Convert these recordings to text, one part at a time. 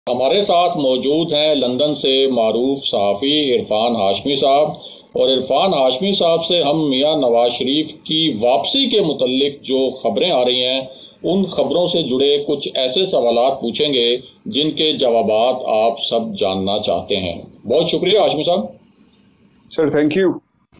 हमारे साथ मौजूद हैं लंदन से मारूफ सहाफ़ी इरफान हाशमी साहब। और इरफान हाशमी साहब से हम मियां नवाज शरीफ की वापसी के मुतल्लिक जो खबरें आ रही हैं उन खबरों से जुड़े कुछ ऐसे सवालात पूछेंगे जिनके जवाबात आप सब जानना चाहते हैं। बहुत शुक्रिया हाशमी साहब। Sir thank you.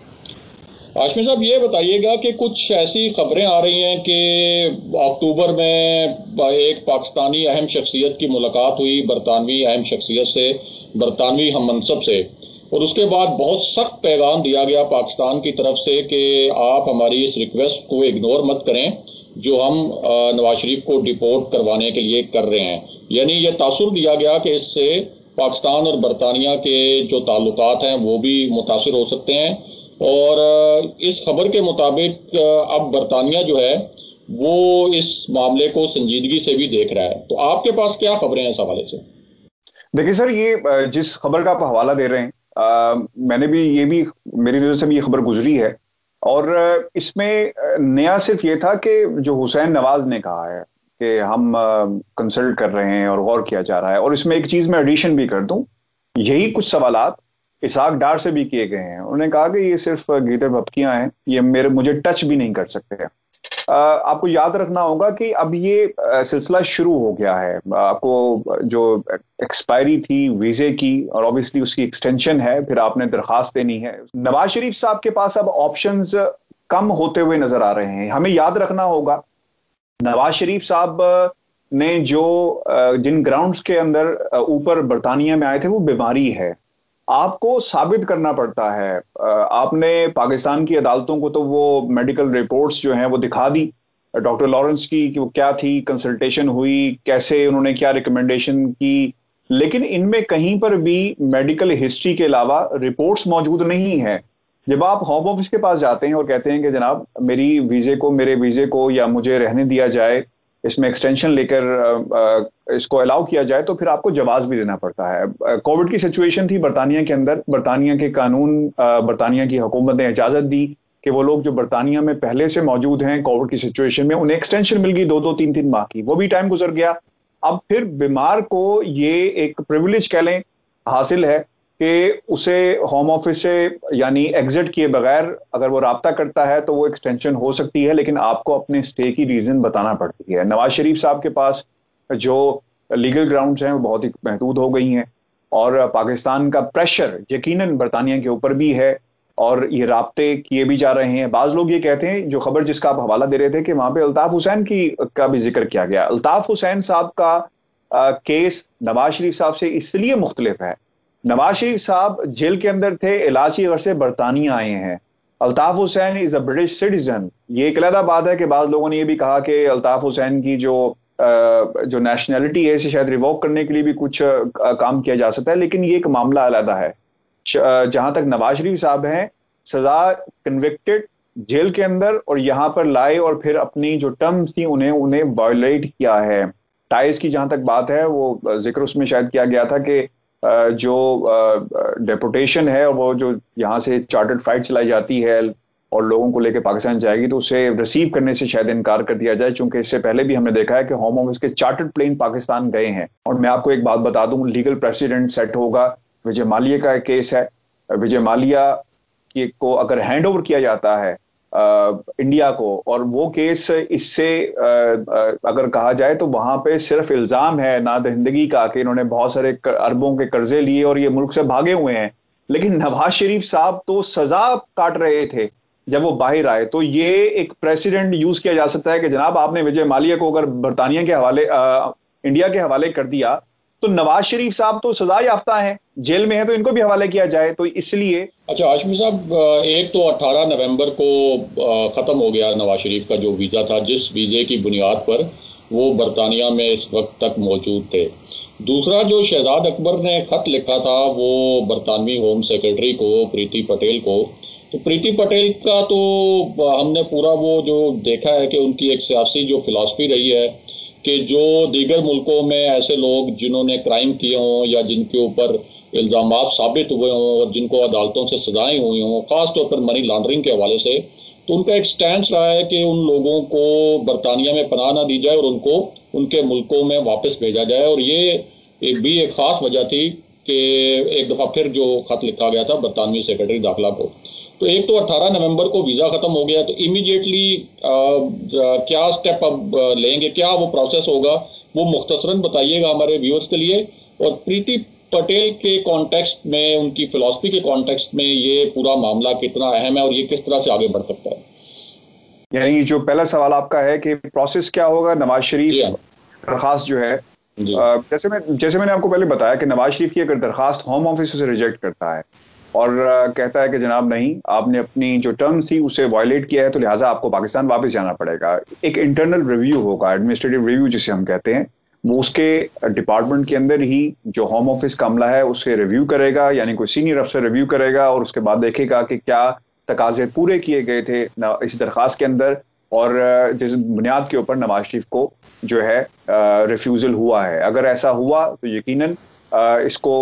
हाशमी साहब, ये बताइएगा कि कुछ ऐसी खबरें आ रही हैं कि अक्टूबर में एक पाकिस्तानी अहम शख्सियत की मुलाकात हुई बरतानवी अहम शख्सियत से, बरतानवी हम मनसब से, और उसके बाद बहुत सख्त पैगाम दिया गया पाकिस्तान की तरफ से कि आप हमारी इस रिक्वेस्ट को इग्नोर मत करें जो हम नवाज शरीफ को डिपोर्ट करवाने के लिए कर रहे हैं। यानी ये तासुर दिया गया कि इससे पाकिस्तान और बरतानिया के जो ताल्लुकात हैं वो भी मुतासर हो सकते हैं। और इस खबर के मुताबिक अब बरतानिया जो है वो इस मामले को संजीदगी से भी देख रहा है। तो आपके पास क्या खबरें हैं इस हवाले से? देखिए सर, ये जिस खबर का आप हवाला दे रहे हैं, मैंने भी ये भी मेरी नज़र से भी ये खबर गुजरी है। और इसमें नया सिर्फ ये था कि जो हुसैन नवाज ने कहा है कि हम कंसल्ट कर रहे हैं और गौर किया जा रहा है। और इसमें एक चीज मैं एडिशन भी कर दूं, यही कुछ सवालात इसहाक डार से भी किए गए हैं। उन्होंने कहा कि ये सिर्फ गीदड़ भपकियां हैं, ये मेरे मुझे टच भी नहीं कर सकते। आपको याद रखना होगा कि अब ये सिलसिला शुरू हो गया है। आपको जो एक्सपायरी थी वीजे की और ऑब्वियसली उसकी एक्सटेंशन है, फिर आपने दरखास्त देनी है। नवाज शरीफ साहब के पास अब ऑप्शंस कम होते हुए नजर आ रहे हैं। हमें याद रखना होगा नवाज शरीफ साहब ने जो जिन ग्राउंड्स के अंदर ऊपर बरतानिया में आए थे वो बीमारी है। आपको साबित करना पड़ता है। आपने पाकिस्तान की अदालतों को तो वो मेडिकल रिपोर्ट्स जो हैं वो दिखा दी डॉक्टर लॉरेंस की कि वो क्या थी, कंसल्टेशन हुई कैसे, उन्होंने क्या रिकमेंडेशन की। लेकिन इनमें कहीं पर भी मेडिकल हिस्ट्री के अलावा रिपोर्ट्स मौजूद नहीं है। जब आप होम ऑफिस के पास जाते हैं और कहते हैं कि जनाब मेरे वीजे को या मुझे रहने दिया जाए, इसमें एक्सटेंशन लेकर इसको अलाउ किया जाए, तो फिर आपको जवाब भी देना पड़ता है। कोविड की सिचुएशन थी बरतानिया के अंदर, बरतानिया के कानून, बरतानिया की हुकूमत ने इजाजत दी कि वो लोग जो बरतानिया में पहले से मौजूद हैं कोविड की सिचुएशन में, उन्हें एक्सटेंशन मिल गई 2-2 3-3 माह की। वो भी टाइम गुजर गया। अब फिर बीमार को ये एक प्रिविलेज कह लें हासिल है कि उसे होम ऑफिस से यानी एग्जिट किए बगैर अगर वो राब्ता करता है तो वो एक्सटेंशन हो सकती है, लेकिन आपको अपने स्टे की रीजन बताना पड़ती है। नवाज शरीफ साहब के पास जो लीगल ग्राउंड्स हैं वो बहुत ही महदूद हो गई हैं। और पाकिस्तान का प्रेशर यकीनन बरतानिया के ऊपर भी है और ये राब्ते किए भी जा रहे हैं। बाज लोग ये कहते हैं, जो खबर जिसका आप हवाला दे रहे थे, कि वहां पे अल्ताफ हुसैन की का भी जिक्र किया गया। अल्ताफ हुसैन साहब का केस नवाज शरीफ साहब से इसलिए मुख्तलिफ है, नवाज शरीफ साहब जेल के अंदर थे, इलाज की वजह से बरतानिया आए हैं। Altaf Hussain is a British citizen. ये एक अलग बात है कि बाद लोगों ने ये भी कहा कि अल्ताफ हुसैन की जो नेशनैलिटी है इसे शायद रिवोक करने के लिए भी कुछ काम किया जा सकता है, लेकिन ये एक मामला अलग है। जहां तक नवाज शरीफ साहब हैं, सजा कन्विक्टेड जेल के अंदर, और यहां पर लाए और फिर अपनी जो टर्म्स थी उन्हें उन्हें वायोलेट किया है। टाइज की जहां तक बात है, वो जिक्र उसमें शायद किया गया था कि जो डेपुटेशन है वो जो यहाँ से चार्टर्ड फ्लाइट चलाई जाती है और लोगों को लेकर पाकिस्तान जाएगी, तो उसे रिसीव करने से शायद इनकार कर दिया जाए, क्योंकि इससे पहले भी हमने देखा है कि होम ऑफिस के चार्टर्ड प्लेन पाकिस्तान गए हैं। और मैं आपको एक बात बता दूं, लीगल प्रेसिडेंट सेट होगा। विजय माल्या का एक केस है। विजय माल्या को अगर हैंड ओवर किया जाता है इंडिया को, और वो केस इससे अगर कहा जाए तो वहां पे सिर्फ इल्जाम है ना दहिंदगी का कि इन्होंने बहुत सारे अरबों के कर्जे लिए और ये मुल्क से भागे हुए हैं। लेकिन नवाज शरीफ साहब तो सजा काट रहे थे जब वो बाहर आए। तो ये एक प्रेसिडेंट यूज किया जा सकता है कि जनाब आपने विजय माल्या को अगर बरतानिया के हवाले इंडिया के हवाले कर दिया, तो नवाज शरीफ साहब तो सजा याफ्ता है, जेल में है, तो इनको भी हवाले किया जाए। तो इसलिए अच्छा हाशमी साहब, एक तो 18 नवंबर को ख़त्म हो गया नवाज शरीफ का जो वीज़ा था, जिस वीज़े की बुनियाद पर वो बरतानिया में इस वक्त तक मौजूद थे। दूसरा, जो शहजाद अकबर ने ख़त लिखा था वो बरतानवी होम सेक्रेटरी को, प्रीति पटेल को, तो प्रीति पटेल का तो हमने पूरा वो जो देखा है कि उनकी एक सियासी जो फिलॉसफी रही है कि जो दीगर मुल्कों में ऐसे लोग जिन्होंने क्राइम किए हों या जिनके ऊपर इल्ज़ामात साबित हुए हों और जिनको अदालतों से सजाएं हुई हों, ख़ासतौर पर मनी लॉन्ड्रिंग के हवाले से, तो उनका एक स्टैंड रहा है कि उन लोगों को बरतानिया में पनाह ना दी जाए और उनको उनके मुल्कों में वापस भेजा जाए। और ये एक खास वजह थी कि एक दफ़ा फिर जो खत लिखा गया था बरतानवी सेक्रेटरी दाखिला को, तो एक तो 18 नवंबर को वीज़ा ख़त्म हो गया, तो इमीडिएटली क्या स्टेप अब लेंगे, क्या वो प्रोसेस होगा, वो मुख्तसरन बताइएगा हमारे व्यूअर्स के लिए। और प्रीति पटेल के कॉन्टेक्स्ट में, उनकी फिलॉसफी के कॉन्टेक्स्ट में ये पूरा मामला कितना अहम है और ये किस तरह से आगे बढ़ सकता है? यानी जो पहला सवाल आपका है कि प्रोसेस क्या होगा नवाज जी शरीफ हाँ। दरखास्त जो है, जी। जैसे मैंने आपको पहले बताया कि नवाज शरीफ की अगर दरखास्त होम ऑफिस से रिजेक्ट करता है और कहता है कि जनाब नहीं, आपने अपनी जो टर्म्स थी उसे वायलेट किया है, तो लिहाजा आपको पाकिस्तान वापस जाना पड़ेगा। एक इंटरनल रिव्यू होगा, एडमिनिस्ट्रेटिव रिव्यू जिसे हम कहते हैं, वो उसके डिपार्टमेंट के अंदर ही जो होम ऑफिस का अमला है उसे रिव्यू करेगा, यानी कोई सीनियर अफसर रिव्यू करेगा और उसके बाद देखेगा कि क्या तकाजे पूरे किए गए थे इस दरखास्त के अंदर, और जिस बुनियाद के ऊपर नवाज शरीफ को जो है रिफ्यूजल हुआ है। अगर ऐसा हुआ तो यकीनन इसको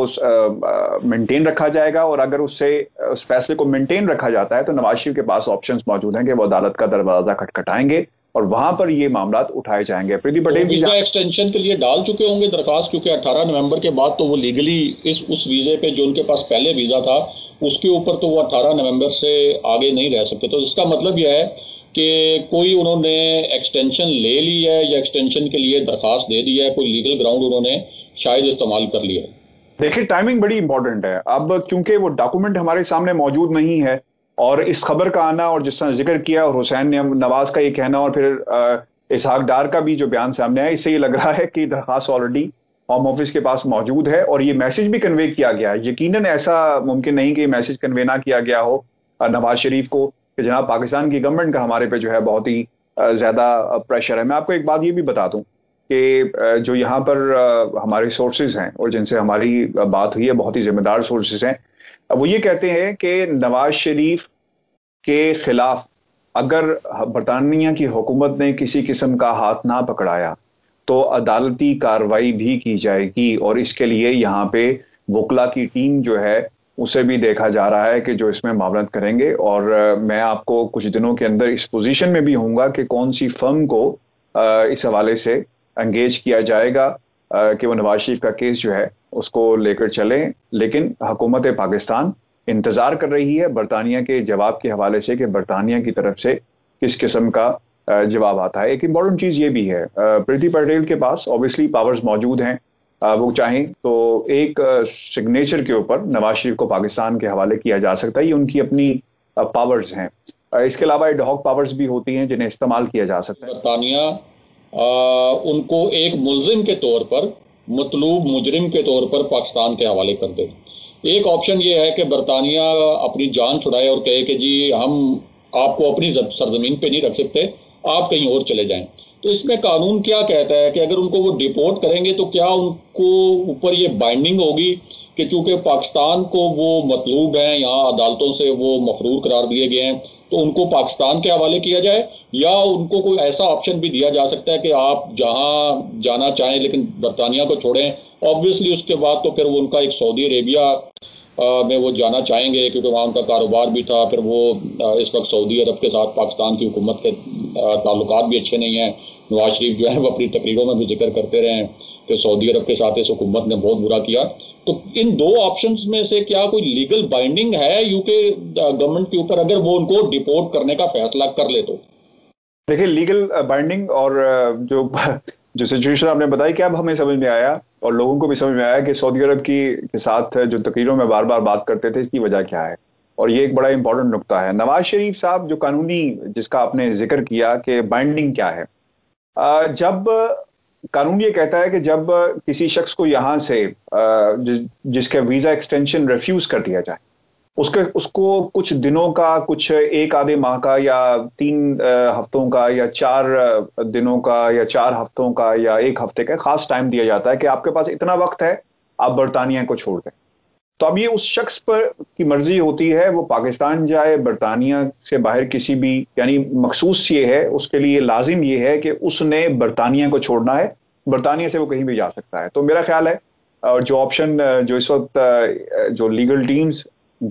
मेंटेन रखा जाएगा, और अगर उससे उस फैसले को मेंटेन रखा जाता है तो नवाज शरीफ के पास ऑप्शंस मौजूद हैं कि वो अदालत का दरवाजा खटखटाएंगे और वहां पर ये मामला उठाए जाएंगे। प्रीति तो पटेल की वीजा जहां एक्सटेंशन के लिए डाल चुके होंगे दरखास्त, क्योंकि 18 नवंबर के बाद तो वो लीगली इस उस वीजे पे जो उनके पास पहले वीजा था उसके ऊपर तो वो 18 नवंबर से आगे नहीं रह सकते। तो इसका मतलब यह है कि कोई उन्होंने एक्सटेंशन ले ली है या एक्सटेंशन के लिए दरखास्त दे दी है, कोई लीगल ग्राउंड उन्होंने शायद इस्तेमाल कर लिया है। देखिए, टाइमिंग बड़ी इंपॉर्टेंट है। अब क्योंकि वो डॉक्यूमेंट हमारे सामने मौजूद नहीं है और इस खबर का आना और जिस तरह जिक्र किया और हुसैन नवाज का ये कहना और फिर इसहाक डार का भी जो बयान सामने आया, इससे ये लग रहा है कि दरखास्त ऑलरेडी होम ऑफिस के पास मौजूद है और ये मैसेज भी कन्वे किया गया है। यकीनन ऐसा मुमकिन नहीं कि मैसेज कन्वे ना किया गया हो नवाज शरीफ को कि जनाब पाकिस्तान की गवर्नमेंट का हमारे पे जो है बहुत ही ज्यादा प्रेशर है। मैं आपको एक बात ये भी बता दूं कि जो यहाँ पर हमारे सोर्सेज हैं और जिनसे हमारी बात हुई है, बहुत ही जिम्मेदार सोर्सेज हैं, वो ये कहते हैं कि नवाज शरीफ के खिलाफ अगर बरतानिया की हुकूमत ने किसी किस्म का हाथ ना पकड़ाया तो अदालती कार्रवाई भी की जाएगी, और इसके लिए यहाँ पे वकला की टीम जो है उसे भी देखा जा रहा है कि जो इसमें मामलत करेंगे। और मैं आपको कुछ दिनों के अंदर इस पोजीशन में भी होऊंगा कि कौन सी फर्म को इस हवाले से एंगेज किया जाएगा कि वो नवाज शरीफ का केस जो है उसको लेकर चलें। लेकिन हुकूमत पाकिस्तान इंतजार कर रही है बरतानिया के जवाब के हवाले से कि बरतानिया की तरफ से किस किस्म का जवाब आता है। एक इंपॉर्टेंट चीज ये भी है, प्रीति पटेल के पास ऑब्वियसली पावर्स मौजूद हैं। वो चाहें तो एक सिग्नेचर के ऊपर नवाज शरीफ को पाकिस्तान के हवाले किया जा सकता है, ये उनकी अपनी पावर्स हैं। इसके अलावा एडहॉक पावर्स भी होती हैं जिन्हें इस्तेमाल किया जा सकता है। बरतानिया उनको एक मुलजिम के तौर पर, मतलूब मुजरिम के तौर पर पाकिस्तान के हवाले कर दे। एक ऑप्शन ये है कि बरतानिया अपनी जान छुड़ाए और कहे कि जी हम आपको अपनी सरजमीन पे नहीं रख सकते, आप कहीं और चले जाएं। तो इसमें कानून क्या कहता है कि अगर उनको वो डिपोर्ट करेंगे तो क्या उनको ऊपर ये बाइंडिंग होगी कि चूंकि पाकिस्तान को वो मतलूब हैं, यहाँ अदालतों से वो मफरूर करार दिए गए हैं, तो उनको पाकिस्तान के हवाले किया जाए, या उनको कोई ऐसा ऑप्शन भी दिया जा सकता है कि आप जहां जाना चाहें लेकिन बरतानिया को छोड़ें। ऑब्वियसली उसके बाद तो फिर वो उनका एक सऊदी अरेबिया में वो जाना चाहेंगे क्योंकि वहाँ उनका कारोबार भी था। फिर वो इस वक्त सऊदी अरब के साथ पाकिस्तान की हुकूमत के ताल्लुकात भी अच्छे नहीं हैं। नवाज शरीफ जो है वो अपनी तकरीरों में भी जिक्र करते रहे कि सऊदी अरब के साथ इस हुकूमत ने बहुत बुरा किया। तो इन दो ऑप्शंस में से क्या कोई लीगल बाइंडिंग है यूके गवर्नमेंट के ऊपर अगर वो उनको डिपोर्ट करने का फैसला कर ले तो? देखिए, लीगल बाइंडिंग और जो जो सिचुएशन आपने बताई कि अब हमें समझ में आया और लोगों को भी समझ में आया कि सऊदी अरब की के साथ जो तकरीरों में बार बार बात करते थे इसकी वजह क्या है, और ये एक बड़ा इंपॉर्टेंट नुक्ता है। नवाज शरीफ साहब जो कानूनी जिसका आपने जिक्र किया कि बाइंडिंग क्या है, जब कानून ये कहता है कि जब किसी शख्स को यहाँ से जिसका वीजा एक्सटेंशन रिफ्यूज कर दिया जाए, उसको कुछ दिनों का, कुछ एक आधे माह का या 3 हफ्तों का या 4 दिनों का या 4 हफ्तों का या 1 हफ्ते का खास टाइम दिया जाता है कि आपके पास इतना वक्त है, आप बरतानिया को छोड़ दें। तो अब ये उस शख्स पर की मर्जी होती है, वो पाकिस्तान जाए, बरतानिया से बाहर किसी भी, यानी मखसूस ये है उसके लिए, लाजिम ये है कि उसने बरतानिया को छोड़ना है, बरतानिया से वो कहीं भी जा सकता है। तो मेरा ख्याल है और जो ऑप्शन जो इस वक्त जो लीगल टीम्स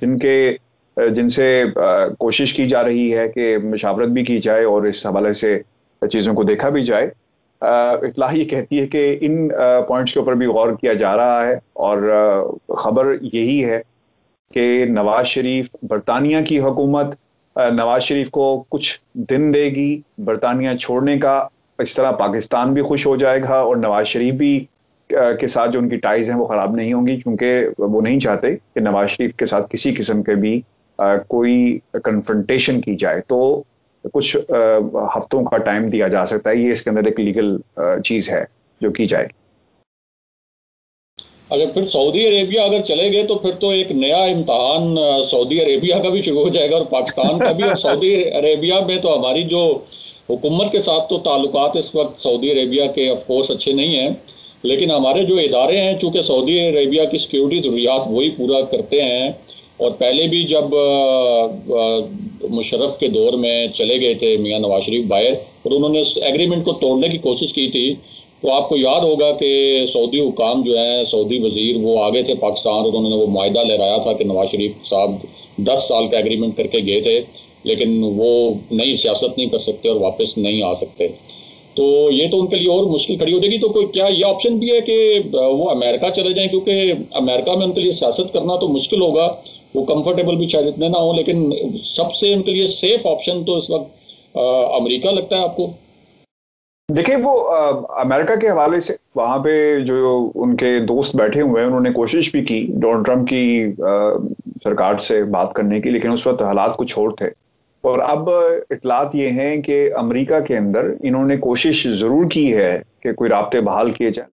जिनसे कोशिश की जा रही है कि मशावरत भी की जाए और इस हवाले से चीज़ों को देखा भी जाए, इत्तला ये कहती है कि इन पॉइंट्स के ऊपर भी गौर किया जा रहा है, और खबर यही है कि नवाज शरीफ, बरतानिया की हुकूमत नवाज शरीफ को कुछ दिन देगी बरतानिया छोड़ने का। इस तरह पाकिस्तान भी खुश हो जाएगा और नवाज शरीफ भी के साथ जो उनकी टाइज हैं वो ख़राब नहीं होंगी, क्योंकि वो नहीं चाहते कि नवाज शरीफ के साथ किसी किस्म के भी कोई कन्फ्रंटेशन की जाए। तो कुछ हफ्तों का टाइम दिया जा सकता है, ये इसके अंदर एक लीगल चीज़ है जो की जाएगी। अच्छा, फिर सऊदी अरेबिया अगर चले गए तो फिर तो एक नया इम्तहान सऊदी अरेबिया का भी शुरू हो जाएगा और पाकिस्तान का भी। और सऊदी अरेबिया में तो हमारी जो हुकूमत के साथ तो ताल्लुकात इस वक्त सऊदी अरेबिया के ऑफ कोर्स अच्छे नहीं हैं, लेकिन हमारे जो इदारे हैं चूँकि सऊदी अरेबिया की सिक्योरिटी ज़रूरियात वही पूरा करते हैं। और पहले भी जब मुशर्रफ के दौर में चले गए थे मियाँ नवाज शरीफ बाहर और उन्होंने उस एग्रीमेंट को तोड़ने की कोशिश की थी, तो आपको याद होगा कि सऊदी हुकाम जो है, सऊदी वजीर वो आ गए थे पाकिस्तान और उन्होंने वो मायदा लहराया था कि नवाज शरीफ साहब 10 साल का एग्रीमेंट करके गए थे, लेकिन वो नई सियासत नहीं कर सकते और वापस नहीं आ सकते। तो ये तो उनके लिए और मुश्किल खड़ी हो जाएगी। तो कोई क्या ये ऑप्शन भी है कि वो अमेरिका चले जाएं, क्योंकि अमेरिका में उनके लिए सियासत करना तो मुश्किल होगा, वो कंफर्टेबल भी शायद इतने ना हो, लेकिन सबसे उनके लिए सेफ ऑप्शन तो इस वक्त अमेरिका लगता है आपको? देखिए, वो अमेरिका के हवाले से वहां पे जो उनके दोस्त बैठे हुए हैं, उन्होंने कोशिश भी की डोनाल्ड ट्रंप की सरकार से बात करने की, लेकिन उस वक्त हालात कुछ और थे। और अब इतलात ये हैं कि अमेरिका के अंदर इन्होंने कोशिश जरूर की है कि कोई राब्ते बहाल किए जाए।